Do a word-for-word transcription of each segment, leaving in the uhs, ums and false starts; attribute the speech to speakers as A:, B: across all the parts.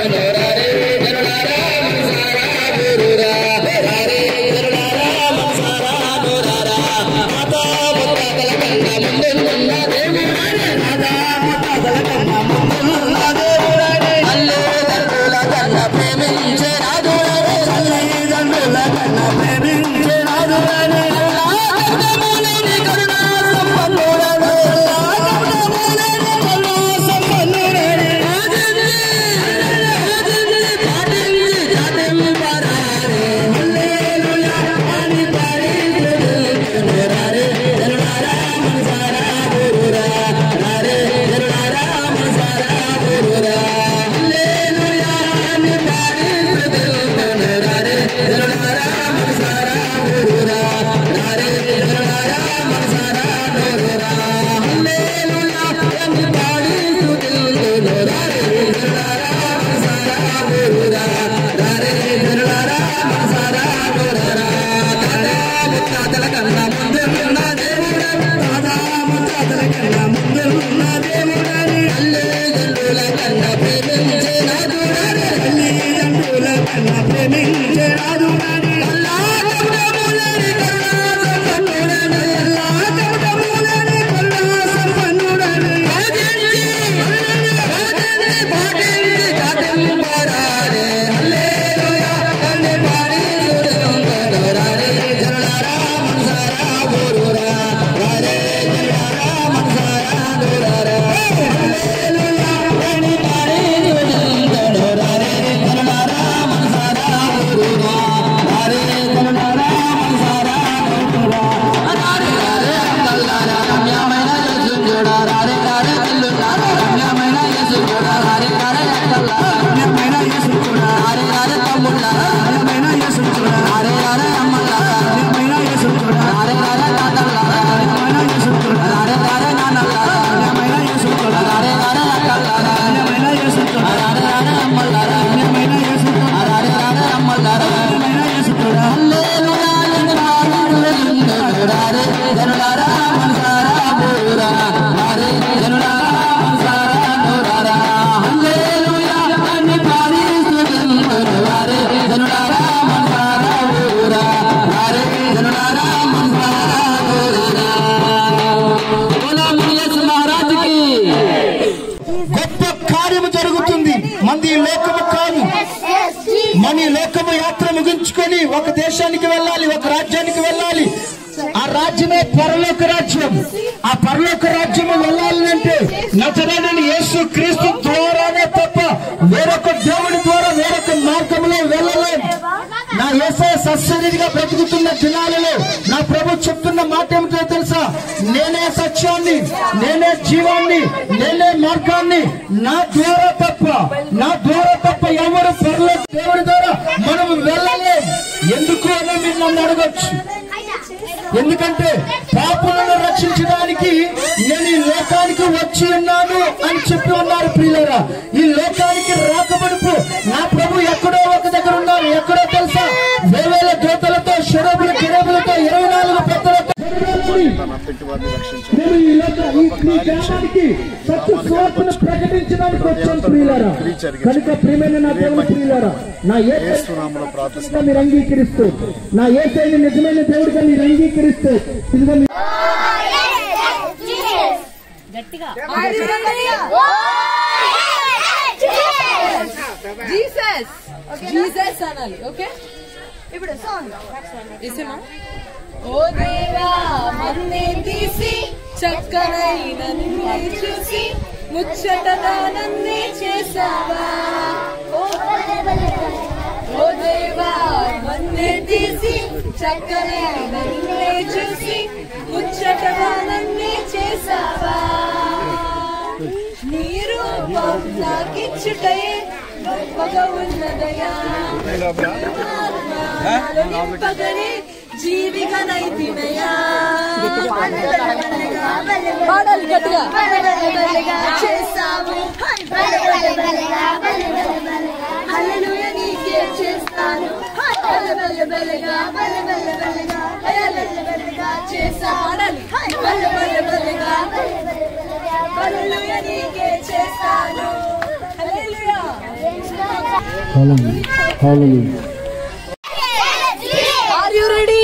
A: మన లోకము యాత్ర ముగించుకొని ఒక దేశానికి వెళ్ళాలి, ఒక రాజ్యానికి వెళ్ళాలి. ఆ రాజ్యమే పరలోక రాజ్యం. ఆ పరలోక రాజ్యము వెళ్ళాలంటే నజరేయుడైన యేసు క్రీస్తు ద్వారానే తప్ప వేరొక దేవుడి ద్వారా వేరొక మార్గంలో వెళ్ళలేం. నా యేసయ్య సశరీరిగా బ్రతుకుతున్న దినాలలో నా ప్రభు చెప్తున్న మాట ఏమిటో తెలుసా? నేనే సత్యాన్ని, నేనే జీవాన్ని, నేనే మార్గాన్ని. నా ద్వారా తప్ప నా ద్వారా తప్ప ఎవరు పరలోక దేవుడి ద్వారా మనం వెళ్ళలేం. ఎందుకు అని మీరు నన్ను అడగొచ్చు. ఎందుకంటే పాపులను రక్షించడానికి నేను ఈ లోకానికి వచ్చి ఉన్నాను అని చెప్పి ఉన్నారు. ప్రియులారా, ఈ లోకానికి రాకబడుపు నా ప్రభు ఎక్కడో ఒక దగ్గర ఉన్నారు. ఎక్కడో తెలుసా? వేవేల దూతలతో, షెరూబుల కెరూబులతో, ఇరవై నాలుగు పెద్దలతో నేను ఈ గ్రామానికి సత్య సువార్తను ప్రకటించడానికి వచ్చాను. ప్రియులారా, కనుక ప్రియమైన నా దేవుని ప్రియులారా, నా యేసునామములో మీరు అంగీకరిస్తూ, నా యేసయ్యని నిజమైన దేవుడిగా మీరు అంగీకరిస్తూ ఇదిగో గట్టిగా జీసస్ జీసస్ అనాలి. ఓకే, ఇప్పుడు సాంగ్ ఇసేమా. ఓ దేవా మన్నే తీసి చక్కనైన నిన్నే చూసి ముచ్చటగా నన్నే చేసావా. ఓ దేవా మన్నే తీసి చక్కనైన నిన్నే చూసి ముచ్చటగా నన్నే చేసావా. నీ రూపం నాకిచ్చుటయే గొప్పగా ఉన్నదయా. నింపగనే జీవిగా నైతినయా. పాడాలి గట్టిగా. చేస్తాము హల్లెలూయా నీకే చేస్తాను. బల్ల బల్లగా బల్ల బల్ల బల్లగా బల్లగా చేస్తా. పాడాలి. బల్ల బల్ల బల్లగా హల్లెలూయా నీకే చేస్తాను. హల్లెలూయా Hallelujah. Hallelujah.
B: Are you ready?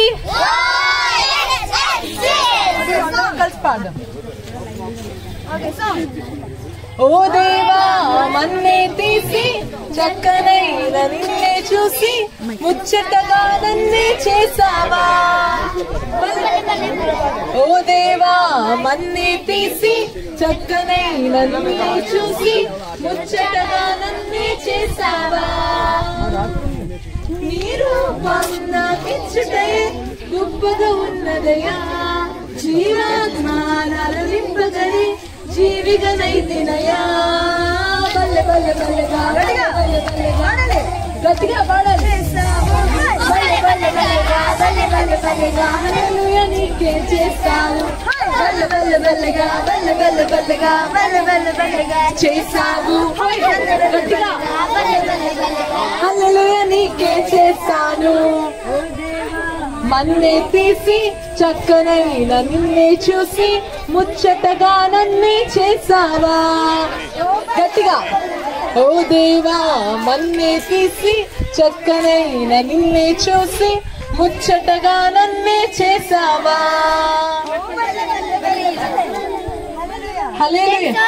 B: Let's పాడదాం. Okay, song. ఓ దేవా మన్నే తీసి చక్కనైన నిన్నే చూసి ముచ్చటగా నన్నే చేసావా. ఓ దేవా మన్నే తీసి చక్కనైన నిన్నే చూసి ముచ్చటగా నన్నే చేసావా. నీ రూపం నాకిచ్చుటే గొప్పగా ఉన్నదయా. జీవాత్మానాలు నింపగని జీవిగనైతినయా. బల్లె బల్లె బల్లెగా బల్లె బల్లె గట్టిగా పాడాలి. బల్లె బల్లె బల్లెగా బల్లె బల్లె బల్లెగా హల్లెలూయా నీకే చేస్తాను. బల్లె బల్లె బల్లెగా బల్లె బల్లె బల్లెగా బల్లె బల్లె బల్లెగా చేసావు. గట్టిగా హల్లెలూయా నీకే చేస్తాను. మన్నే తీసి చక్కనైన నిన్నే చూసి ముచ్చటగా నన్నే చేసావా. గట్టిగా ఓ దేవా మన్నే తీసి చక్కనైన నిన్నే చూసి ముచ్చటగా నన్నే చేసావా. Hallelujah.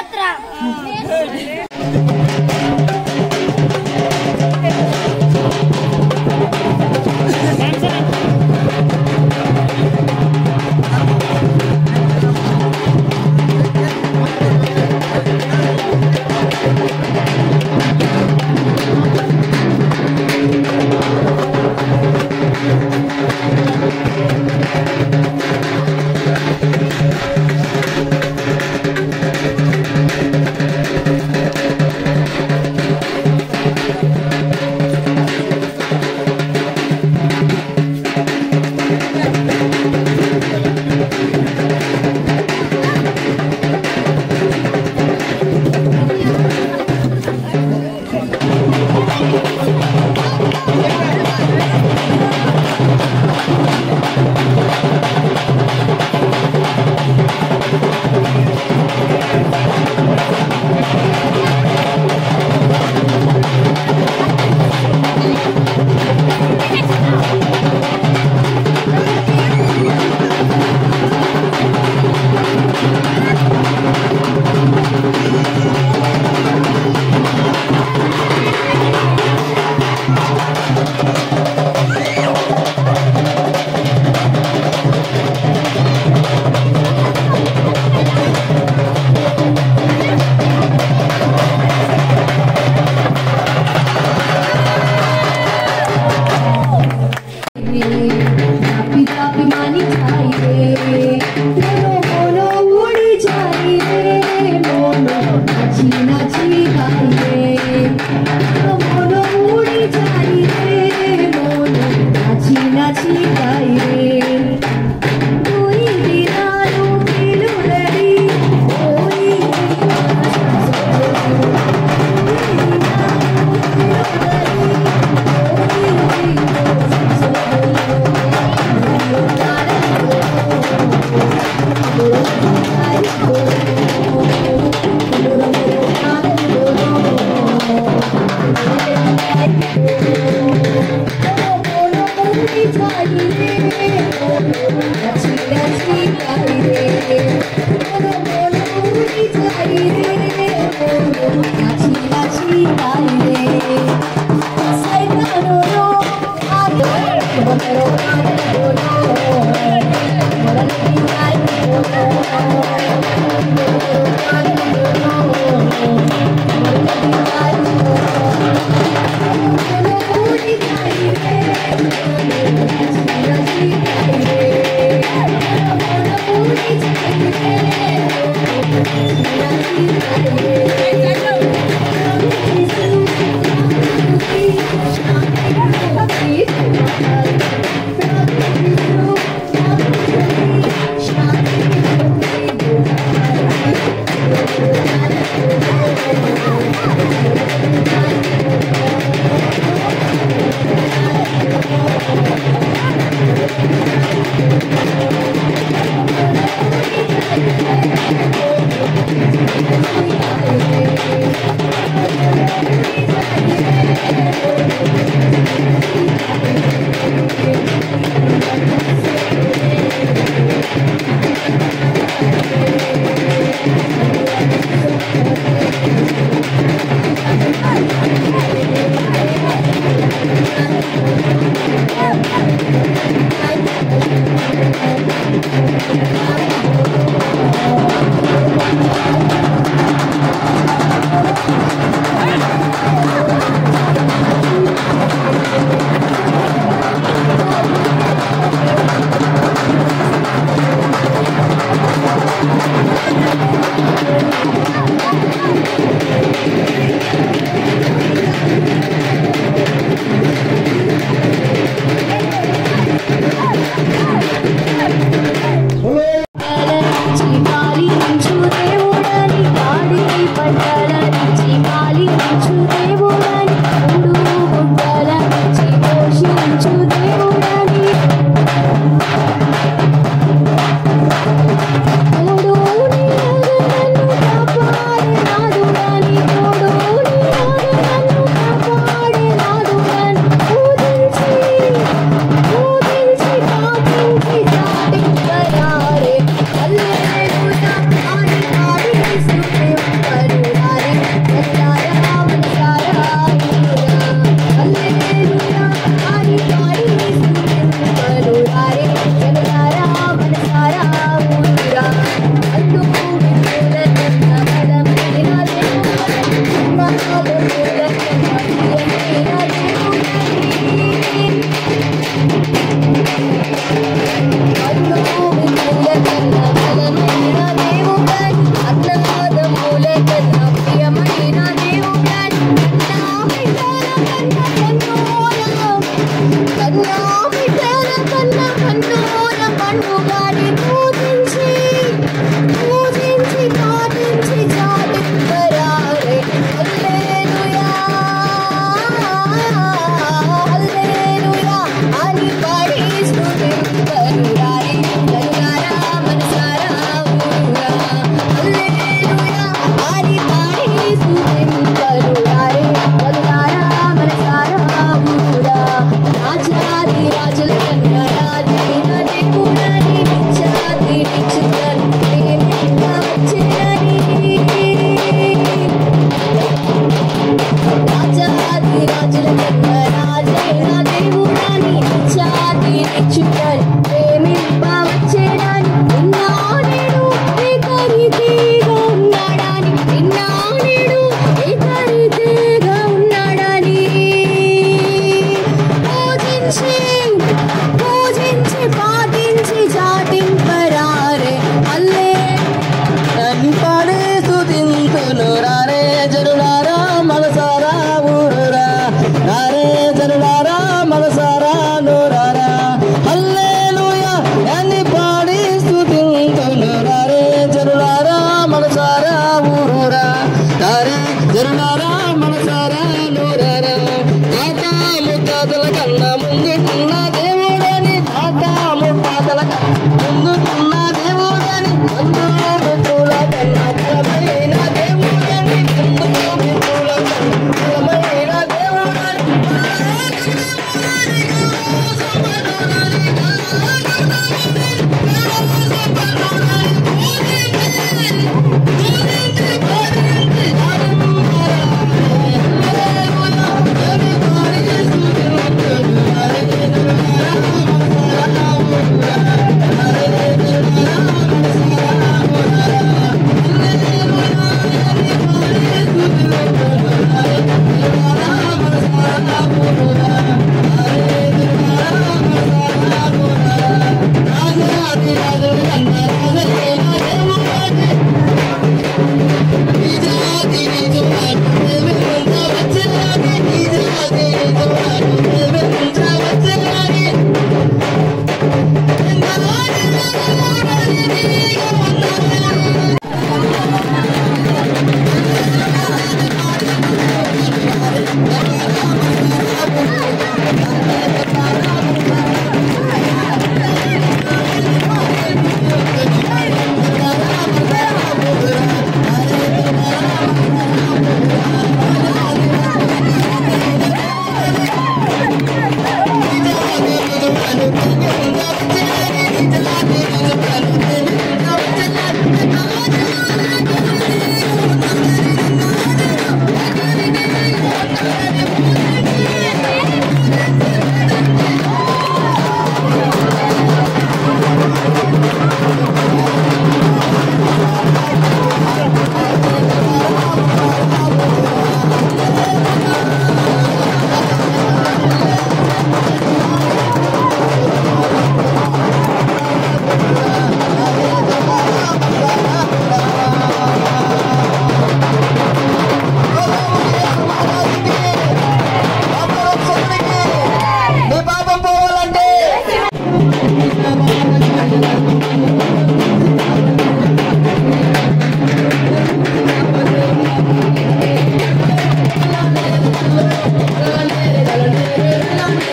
C: Thank you.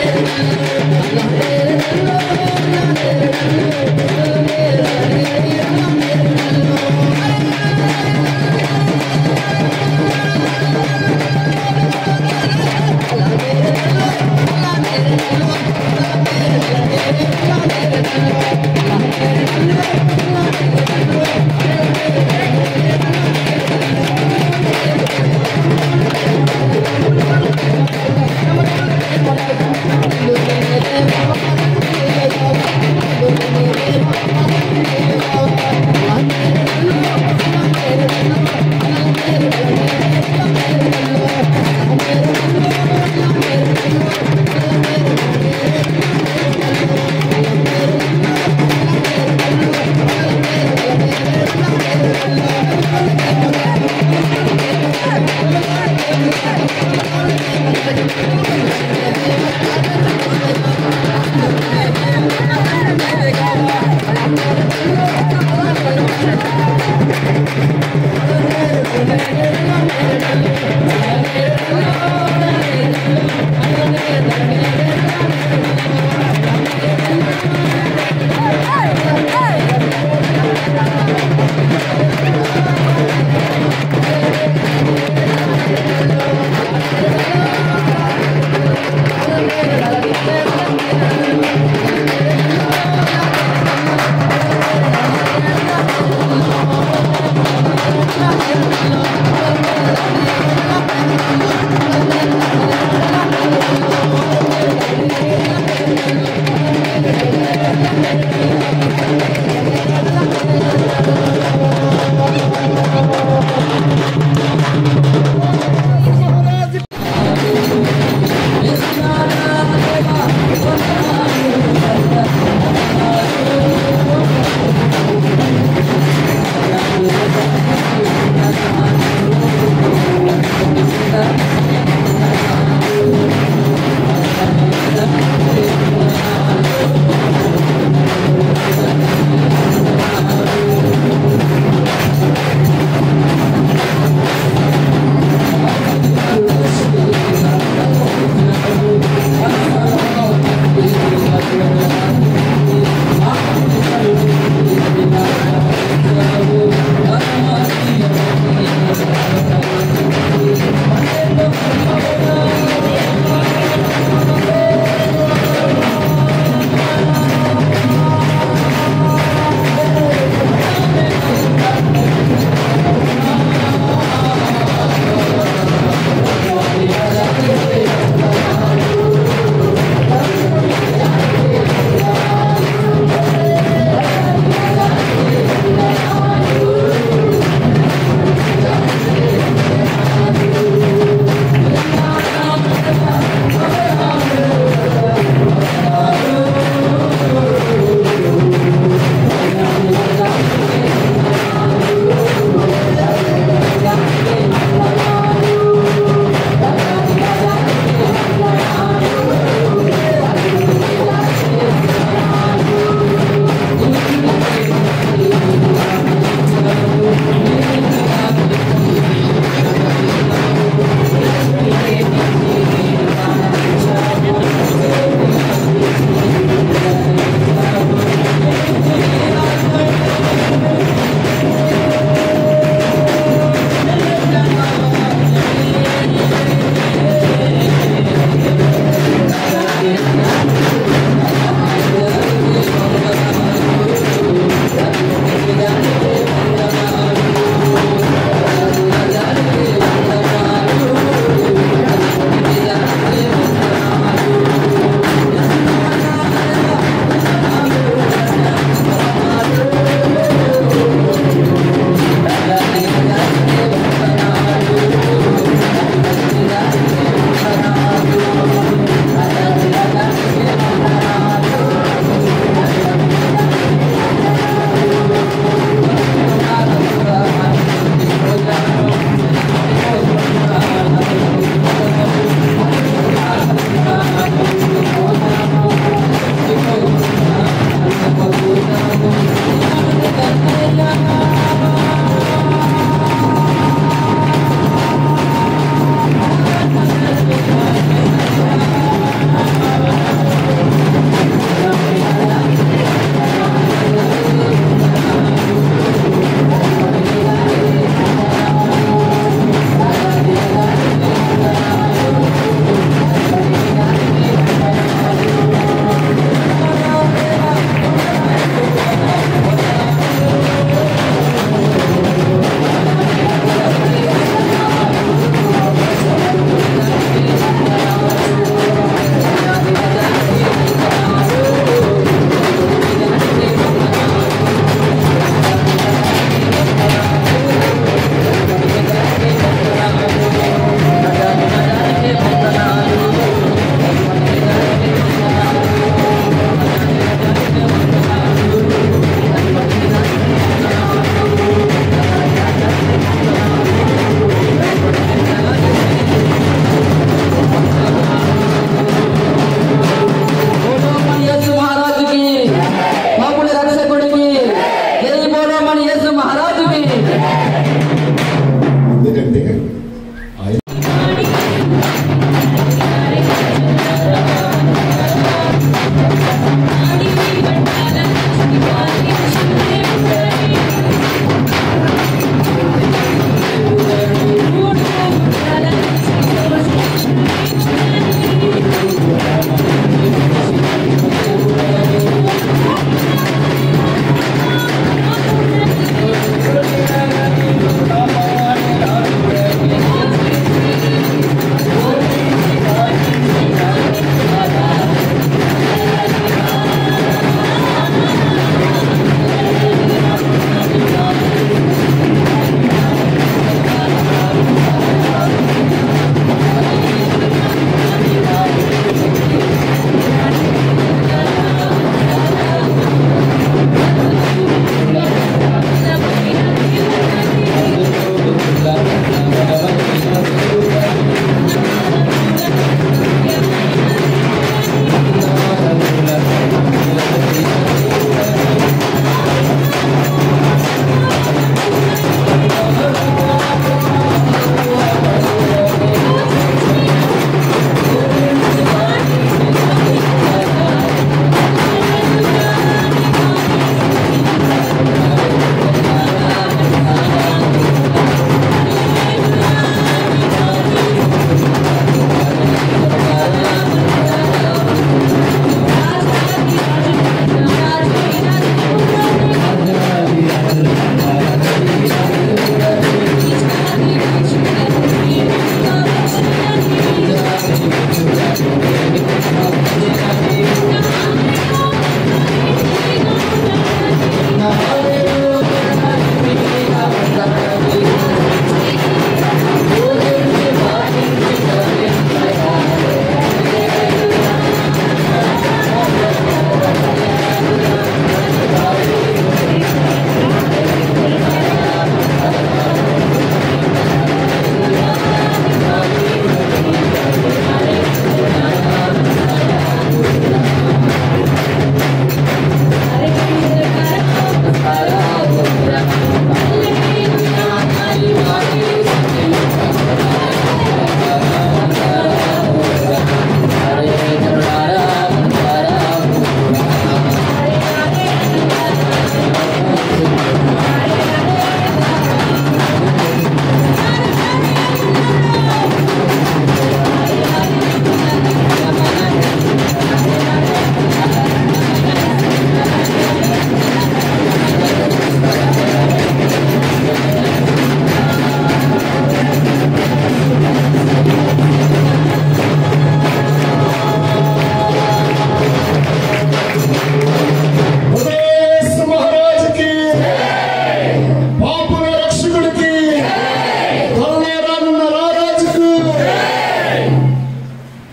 B: Thank you.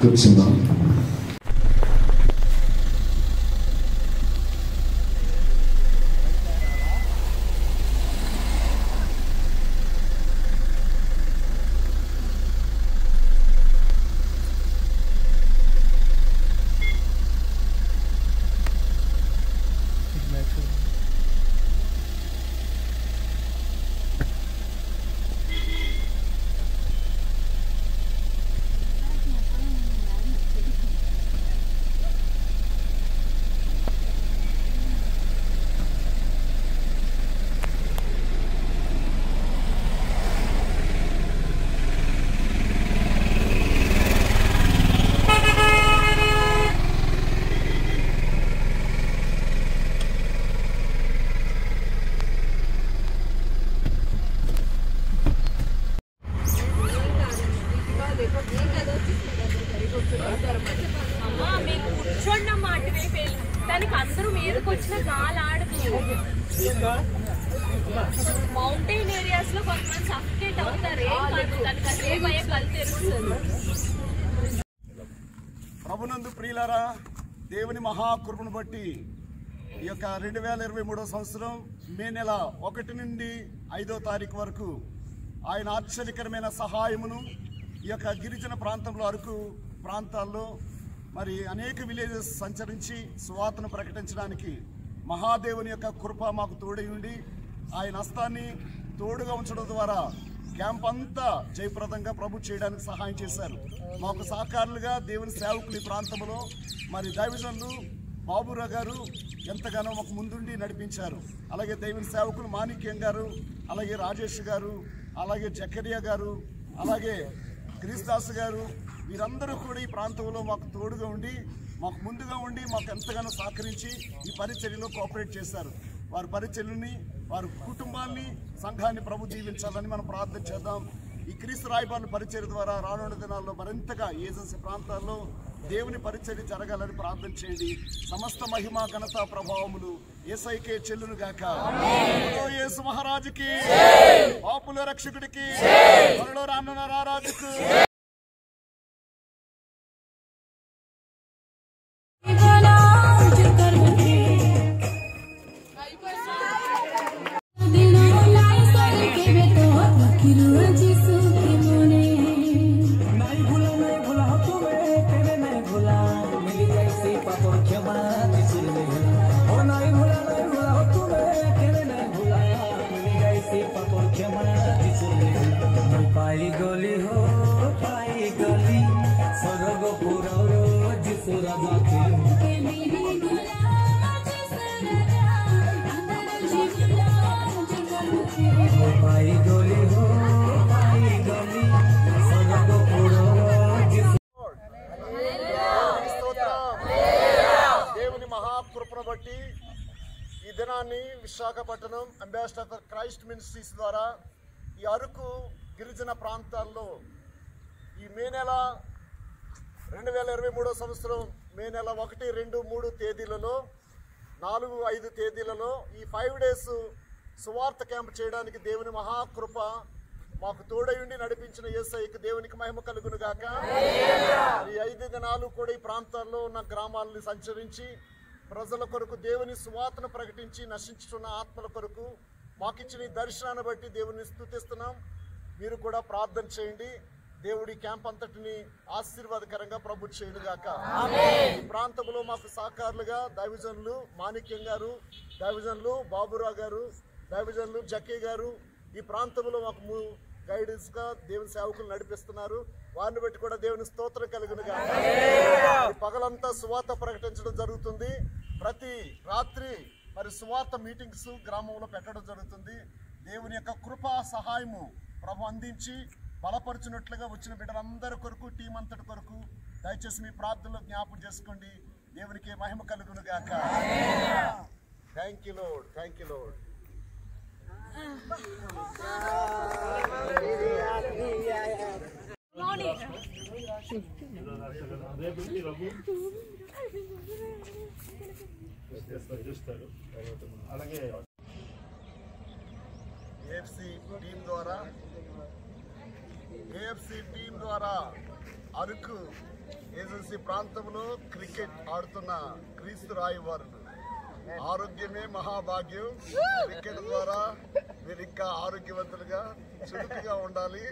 A: కూర్చుందాం.
C: మౌంటైన్ ఏరియాస్ లో కొంతమంది సఫికేట్ అవుతారు.
D: ప్రభునందు ప్రియులారా, దేవుని మహాకృపను బట్టి ఈ యొక్క రెండు వేల ఇరవై మూడో సంవత్సరం మే నెల ఒకటి నుండి ఐదో తారీఖు వరకు ఆయన ఆశ్చర్యకరమైన సహాయమును ఈ యొక్క గిరిజన ప్రాంతంలో అరకు ప్రాంతాల్లో మరి అనేక విలేజెస్ సంచరించి సువార్తను ప్రకటించడానికి మహాదేవుని యొక్క కృప మాకు తోడై ఉండి ఆయన హస్తాన్ని తోడుగా ఉంచడం ద్వారా క్యాంప్ అంతా జయప్రదంగా ప్రభు చేయడానికి సహాయం చేశారు. మాకు సహకారులుగా దేవుని సేవకులు ఈ ప్రాంతంలో మరి దైవజనులు బాబురావు గారు ఎంతగానో మాకు ముందుండి నడిపించారు. అలాగే దేవుని సేవకులు మాణిక్యం గారు, అలాగే రాజేష్ గారు, అలాగే జకరియా గారు, అలాగే క్రిస్దాస్ గారు, వీరందరూ కూడా ఈ ప్రాంతంలో మాకు తోడుగా ఉండి మాకు ముందుగా ఉండి మాకు ఎంతగానో సహకరించి ఈ పరిచర్యలో కోఆపరేట్ చేశారు. వారి పరిచర్యని, వారి కుటుంబాన్ని, సంఘాన్ని ప్రభు దీవించాలని మనం ప్రార్థన చేద్దాం. ఈ క్రీస్తు రాయబారుల పరిచర్య ద్వారా రానున్న దినాల్లో మరింతగా ఏజెన్సీ ప్రాంతాల్లో దేవుని పరిచర్య జరగాలని ప్రార్థన చేయండి. సమస్త మహిమ ఘనత ప్రభావములు యేసయ్యకే చెల్లును గాక. యేసు మహారాజుకి, పాపుల రక్షకుడికి, త్వరలో రానున్న రారాజుకు
E: पाई गली हो पाई गली सरग पूरा रोज पूरा बाकी पाई गली हो पाई गली सरग पूरा रोज.
D: దేవుని మహాకృపను బట్టి ఈ దినాన్ని Visakhapatnam ambassador for Christ ministries ద్వారా ఈ అరకు గిరిజన ప్రాంతాల్లో ఈ మే నెల రెండు వేల ఇరవై మూడో సంవత్సరం మే నెల ఒకటి రెండు మూడు తేదీలలో నాలుగు ఐదు తేదీలలో ఈ ఫైవ్ డేస్ సువార్త క్యాంప్ చేయడానికి దేవుని మహాకృప మాకు తోడయుండి నడిపించిన యేసయ్యకు దేవునికి మహిమ కలుగును గాక. ఈ ఐదు దినాలు కూడా ఈ ప్రాంతాల్లో ఉన్న గ్రామాలని సంచరించి ప్రజల కొరకు దేవుని సువార్తను ప్రకటించి నశించుతున్న ఆత్మల కొరకు మాకిచ్చిన ఈ దర్శనాన్ని బట్టి దేవుని స్తుతిస్తున్నాం. మీరు కూడా ప్రార్థన చేయండి. దేవుడి క్యాంప్ అంతటిని ఆశీర్వాదకరంగా ప్రభు చేయనుగాక. ఈ ప్రాంతంలో మాకు సహకారులుగా దైవజనులు మాణిక్యం గారు, దైవజనులు బాబురావు గారు, దైవజనులు జక్కీ గారు ఈ ప్రాంతంలో మాకు గైడెన్స్ గా దేవుని సేవకులు నడిపిస్తున్నారు. వారిని బట్టి కూడా దేవుని స్తోత్రం కలుగునుగాక. పగలంతా సువార్త ప్రకటించడం జరుగుతుంది. ప్రతి రాత్రి మరి సువార్త మీటింగ్స్ గ్రామంలో పెట్టడం జరుగుతుంది. దేవుని యొక్క కృపా సహాయము ప్రభు అందించి బలపరుచున్నట్లుగా వచ్చిన బిడ్డలందరి కొరకు, టీం అంతటి కొరకు దయచేసి మీ ప్రార్థనలో జ్ఞాపకం చేసుకోండి. దేవునికి మహిమ కలుగును గాక. Thank you lord, thank you lord. అలాగే ఏఎఫ్సి టీం ద్వారా ఏఎఫ్సి టీం ద్వారా అరకు ఏజెన్సీ ప్రాంతంలో క్రికెట్ ఆడుతున్న క్రీస్తు రాయి వారులు ఆరోగ్యమే మహాభాగ్యం. క్రికెట్ ద్వారా మీరు ఇంకా ఆరోగ్యవంతులుగా చురుకుగా ఉండాలి.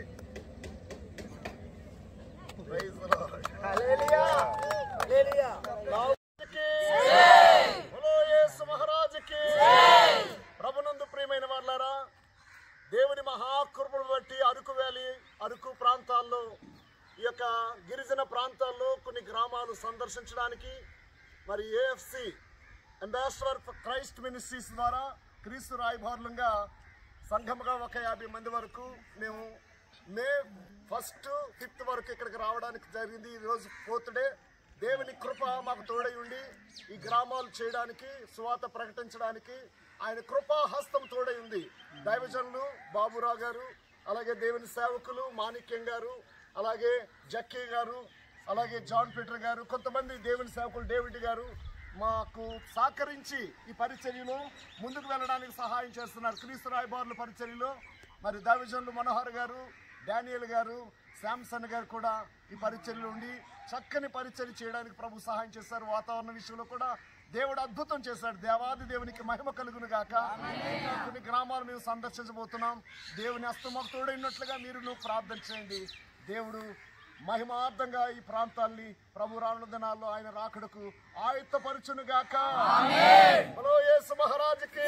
D: ప్రభునందు ప్రియమైన వాళ్ళారా, దేవుని మహాకృపను బట్టి అరకు వ్యాలీ అరకు ప్రాంతాల్లో ఈ యొక్క గిరిజన ప్రాంతాల్లో కొన్ని గ్రామాలు సందర్శించడానికి మరి AFC ambassador for Christ ministries ద్వారా క్రీస్తు రాయబారులంగా సంఘముగా ఒక యాభై మంది వరకు మేము మే ఫస్ట్ ఫిఫ్త్ వరకు ఇక్కడికి రావడానికి జరిగింది. ఈరోజు ఫోర్త్ డే. దేవుని కృప మాకు తోడై ఉండి ఈ గ్రామాలు చేయడానికి సువార్త ప్రకటించడానికి ఆయన కృపా హస్తం తోడై ఉంది. దైవజనులు బాబురావు గారు, అలాగే దేవుని సేవకులు మాణిక్యం గారు, అలాగే జక్కీ గారు, అలాగే జాన్ పీటర్ గారు, కొంతమంది దేవుని సేవకులు డేవిడ్ గారు మాకు సహకరించి ఈ పరిచర్యలో ముందుకు వెళ్ళడానికి సహాయం చేస్తున్నారు. క్రీస్తు రాయబారుల పరిచర్యలో మరి దైవజనులు మనోహర్ గారు, డానియల్ గారు, శాంసన్ గారు కూడా ఈ పరిచర్యలో ఉండి చక్కని పరిచర్య చేయడానికి ప్రభు సహాయం చేశారు. వాతావరణ విషయంలో కూడా దేవుడు అద్భుతం చేశాడు. దేవాది దేవునికి మహిమ కలుగును గాక. కొన్ని గ్రామాలు మేము సందర్శించబోతున్నాం. దేవుని హస్తమాకు తోడైనట్లుగా మీరు నువ్వు ప్రార్థన చేయండి. దేవుడు మహిమార్థంగా ఈ ప్రాంతాల్ని ప్రభు రానున్న దినాల్లో ఆయన రాకడకు ఆయుత్తపరచును గాక. హలో యేసు మహారాజుకి.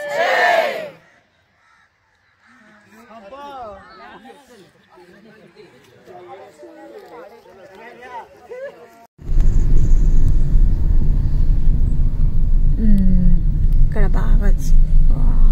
F: ఇక్కడ బాగా వచ్చింది.